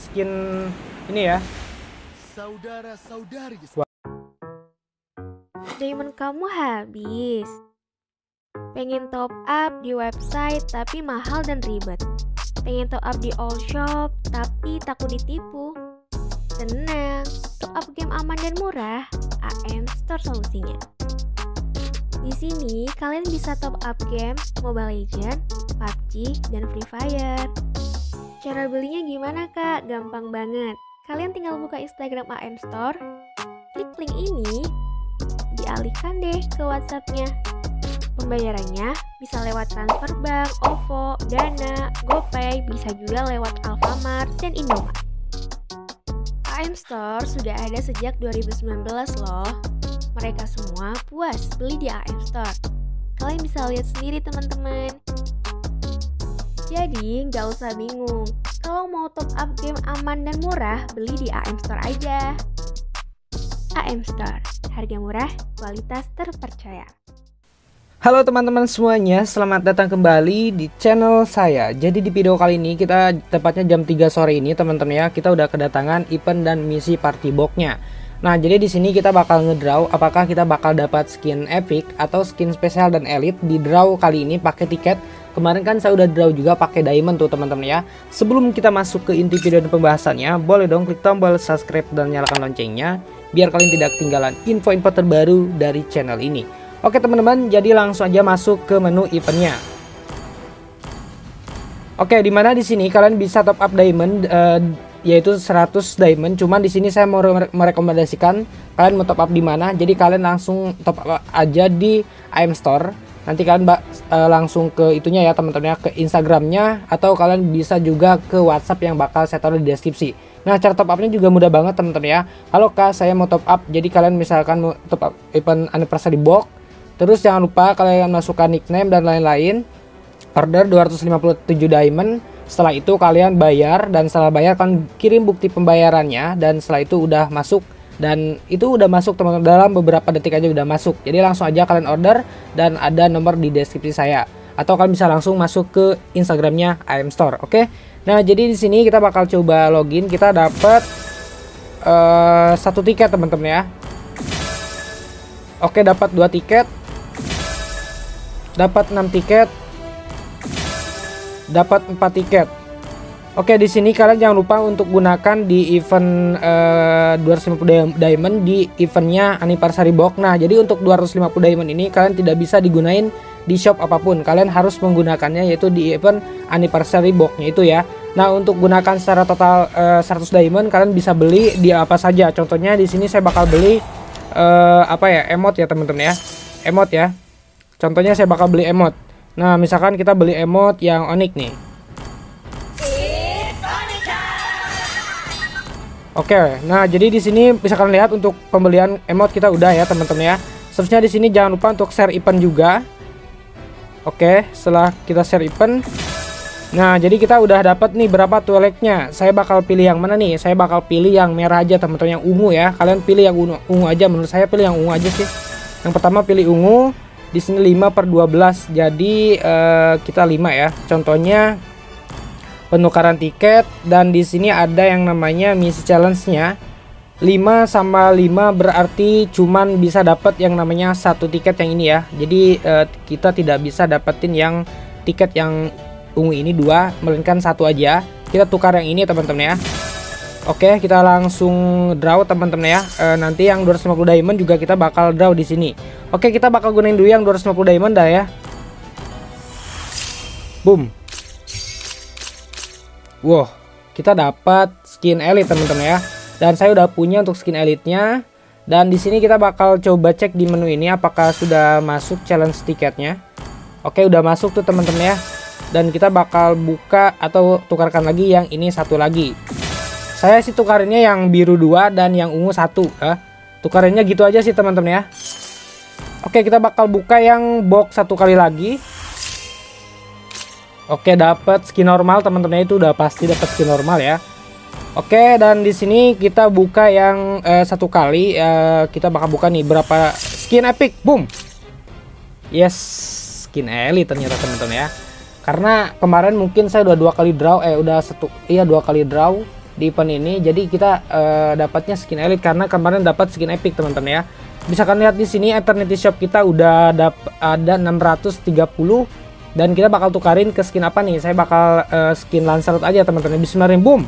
skin ini ya. Saudara-saudari, Diamond kamu habis. Pengen top up di website tapi mahal dan ribet. Pengen top up di all shop tapi takut ditipu. Tenang, top up game aman dan murah, AM Store solusinya. Di sini kalian bisa top up game Mobile Legends, PUBG, dan Free Fire. Cara belinya gimana kak? Gampang banget. Kalian tinggal buka Instagram AM Store, klik link ini, dialihkan deh ke WhatsApp-nya. Pembayarannya bisa lewat transfer bank, OVO, Dana, GoPay, bisa juga lewat Alfamart dan Indomart. AM Store sudah ada sejak 2019 loh. Mereka semua puas beli di AM Store. Kalian bisa lihat sendiri teman-teman. Jadi nggak usah bingung. Kalau mau top up game aman dan murah, beli di AM Store aja. AM Store, harga murah, kualitas terpercaya. Halo teman-teman semuanya, selamat datang kembali di channel saya. Jadi di video kali ini kita tepatnya jam 3 sore ini teman-teman ya, kita udah kedatangan event dan misi party box-nya. Nah, jadi di sini kita bakal ngedraw apakah kita bakal dapat skin epic atau skin spesial dan elite. Di draw kali ini pakai tiket. Kemarin kan saya udah draw juga pakai diamond tuh teman-teman ya. Sebelum kita masuk ke inti video dan pembahasannya, boleh dong klik tombol subscribe dan nyalakan loncengnya biar kalian tidak ketinggalan info-info terbaru dari channel ini. Oke teman-teman, jadi langsung aja masuk ke menu eventnya. Oke, dimana di sini kalian bisa top up diamond yaitu 100 diamond. Cuman di sini saya mau merekomendasikan kalian mau top up di mana. Jadi kalian langsung top up aja di AM Store. Nanti kalian langsung ke itunya ya teman-teman ya, ke Instagramnya, atau kalian bisa juga ke WhatsApp yang bakal saya taruh di deskripsi. Nah, cara top upnya juga mudah banget teman-teman ya. Halo kak, saya mau top up. Jadi kalian misalkan mau top up event anniversary box. Terus jangan lupa kalian masukkan nickname dan lain-lain. Order 257 diamond. Setelah itu kalian bayar, dan setelah bayar kan kirim bukti pembayarannya, dan setelah itu udah masuk. Dan itu udah masuk teman-teman, dalam beberapa detik aja udah masuk. Jadi langsung aja kalian order, dan ada nomor di deskripsi saya. Atau kalian bisa langsung masuk ke Instagramnya AM Store. Oke. Nah, jadi di sini kita bakal coba login. Kita dapat 1 tiket teman-teman ya. Oke, dapat 2 tiket. Dapat 6 tiket, dapat 4 tiket. Oke, di sini kalian jangan lupa untuk gunakan di event 250 diamond di eventnya anniversary box. Nah, jadi untuk 250 diamond ini kalian tidak bisa digunain di shop apapun. Kalian harus menggunakannya yaitu di event anniversary box-nya itu ya. Nah, untuk gunakan secara total 100 diamond kalian bisa beli di apa saja. Contohnya di sini saya bakal beli emote ya teman-teman ya. Emote ya. Contohnya saya bakal beli emote. Nah, misalkan kita beli emote yang Onyx nih. Oke, nah jadi di sini bisa kalian lihat untuk pembelian emote kita udah ya teman-teman ya. Seterusnya di sini jangan lupa untuk share event juga. Oke, setelah kita share event, nah jadi kita udah dapat nih berapa tueleknya. Saya bakal pilih yang mana nih? Saya bakal pilih yang merah aja teman-teman, yang ungu ya. Kalian pilih yang ungu aja. Menurut saya pilih yang ungu aja sih. Yang pertama pilih ungu. Di sini 5/12, jadi kita 5 ya. Contohnya penukaran tiket, dan di sini ada yang namanya misi challenge-nya. 5 sama 5 berarti cuman bisa dapat yang namanya 1 tiket yang ini ya. Jadi kita tidak bisa dapetin yang tiket yang ungu ini 2, melainkan 1 aja. Kita tukar yang ini teman-teman ya. Oke, kita langsung draw teman-teman ya. Nanti yang 250 diamond juga kita bakal draw di sini. Oke, kita bakal gunain dulu yang 250 diamond dah ya. Boom. Wow, kita dapat skin elite teman-teman ya. Dan saya udah punya untuk skin elite-nya. Dan di sini kita bakal coba cek di menu ini apakah sudah masuk challenge tiketnya. Oke, udah masuk tuh teman-teman ya. Dan kita bakal buka atau tukarkan lagi yang ini 1 lagi. Saya sih tukarinnya yang biru 2 dan yang ungu 1 ya. Tukarinnya gitu aja sih teman-teman ya. Oke, kita bakal buka yang box 1 kali lagi. Oke, dapat skin normal teman-teman, itu udah pasti dapat skin normal ya. Oke, dan di sini kita buka yang 1 kali. Kita bakal buka nih berapa skin epic. Boom. Yes, skin elite ternyata teman-teman ya. Karena kemarin mungkin saya udah 2 kali draw, 2 kali draw di event ini. Jadi kita dapatnya skin elite karena kemarin dapat skin epic teman-teman ya. Bisa kalian lihat di sini Eternity Shop kita udah ada 630 dan kita bakal tukarin ke skin apa nih? Saya bakal skin Lancelot aja teman-teman. Bismillahirrahmanirrahim. Boom.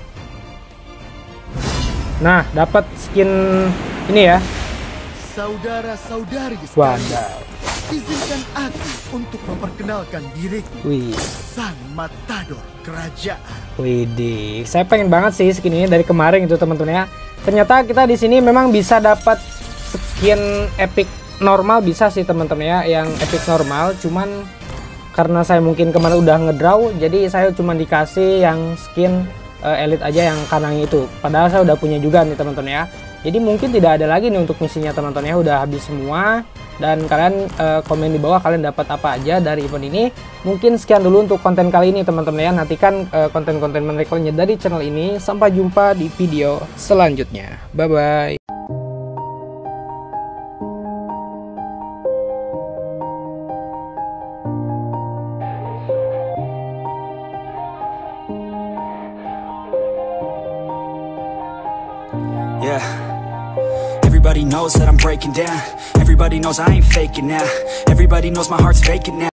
Nah, dapat skin ini ya. Saudara-saudari Wadaw. izinkan aku untuk memperkenalkan diriku. Wih. Sang Matador Kerajaan. Widih, saya pengen banget sih skin ini dari kemarin itu teman-teman ya. Ternyata kita di sini memang bisa dapat skin epic normal bisa sih teman-teman ya, yang epic normal. Cuman karena saya mungkin kemarin udah ngedraw, jadi saya cuma dikasih yang skin elite aja yang kanang itu. Padahal saya udah punya juga nih teman-teman ya. Jadi mungkin tidak ada lagi nih untuk misinya teman-teman ya, udah habis semua. Dan kalian komen di bawah kalian dapat apa aja dari event ini. Mungkin sekian dulu untuk konten kali ini teman-teman ya. Nantikan konten-konten menarik lainnya dari channel ini. Sampai jumpa di video selanjutnya. Bye bye. Yeah. Everybody knows that I'm breaking down. Everybody knows I ain't faking now. Everybody knows my heart's faking now.